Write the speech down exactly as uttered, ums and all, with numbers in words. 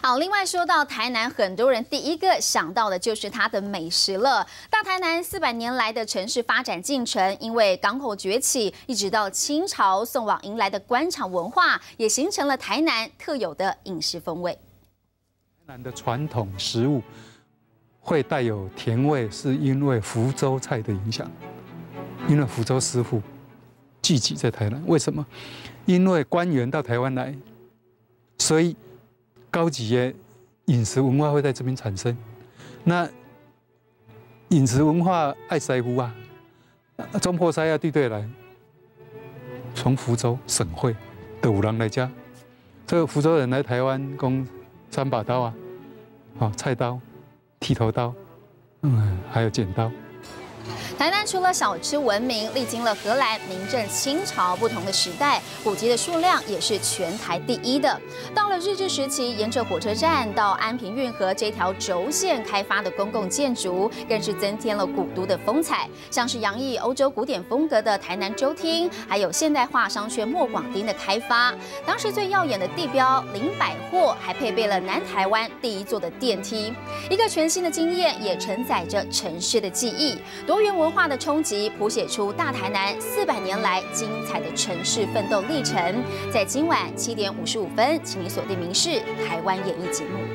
好，另外说到台南，很多人第一个想到的就是它的美食了。大台南四百年来的城市发展进程，因为港口崛起，一直到清朝送往迎来的官场文化，也形成了台南特有的饮食风味。 台南的传统食物会带有甜味，是因为福州菜的影响，因为福州师傅聚集在台南。为什么？因为官员到台湾来，所以高级的饮食文化会在这边产生。那饮食文化爱师傅啊，中破塞啊，对对来，从福州省会的有人来家，这个福州人来台湾供三把刀啊，哦，菜刀、剃头刀，嗯，还有剪刀。 台南除了小吃闻名，历经了荷兰、明郑、清朝不同的时代，古迹的数量也是全台第一的。到了日治时期，沿着火车站到安平运河这条轴线开发的公共建筑，更是增添了古都的风采，像是洋溢欧洲古典风格的台南州厅，还有现代化商圈莫广町的开发。当时最耀眼的地标林百货，还配备了南台湾第一座的电梯，一个全新的经验，也承载着城市的记忆。多元文化的冲击，谱写出大台南四百年来精彩的城市奋斗历程。在今晚七点五十五分，请你锁定民视台湾演艺节目。